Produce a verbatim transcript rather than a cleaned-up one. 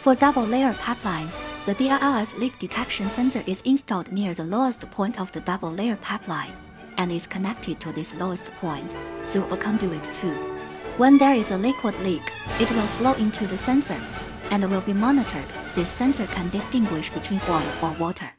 For double-layer pipelines, the D L L S leak detection sensor is installed near the lowest point of the double-layer pipeline, and is connected to this lowest point through a conduit tube. When there is a liquid leak, it will flow into the sensor, and will be monitored. This sensor can distinguish between oil or water.